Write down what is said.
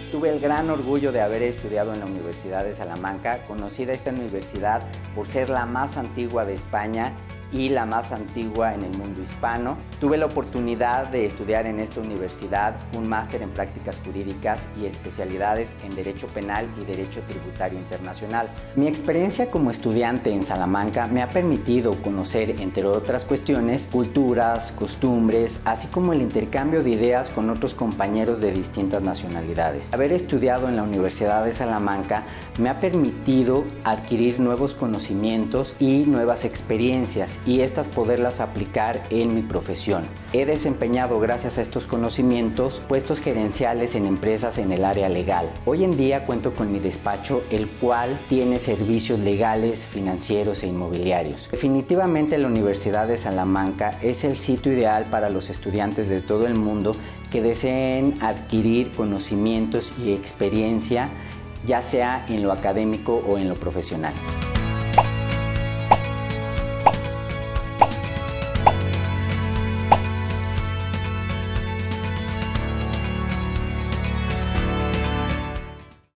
Tuve el gran orgullo de haber estudiado en la Universidad de Salamanca, conocida esta universidad por ser la más antigua de España y la más antigua en el mundo hispano. Tuve la oportunidad de estudiar en esta universidad un máster en prácticas jurídicas y especialidades en Derecho Penal y Derecho Tributario Internacional. Mi experiencia como estudiante en Salamanca me ha permitido conocer, entre otras cuestiones, culturas, costumbres, así como el intercambio de ideas con otros compañeros de distintas nacionalidades. Haber estudiado en la Universidad de Salamanca me ha permitido adquirir nuevos conocimientos y nuevas experiencias, y estas poderlas aplicar en mi profesión. He desempeñado, gracias a estos conocimientos, puestos gerenciales en empresas en el área legal. Hoy en día cuento con mi despacho, el cual tiene servicios legales, financieros e inmobiliarios. Definitivamente la Universidad de Salamanca es el sitio ideal para los estudiantes de todo el mundo que deseen adquirir conocimientos y experiencia, ya sea en lo académico o en lo profesional.